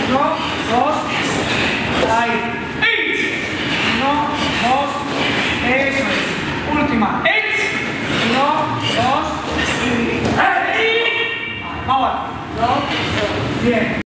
1, 2, ahí. 1, 2, eso es. Última. 1, 2, vamos. Bien.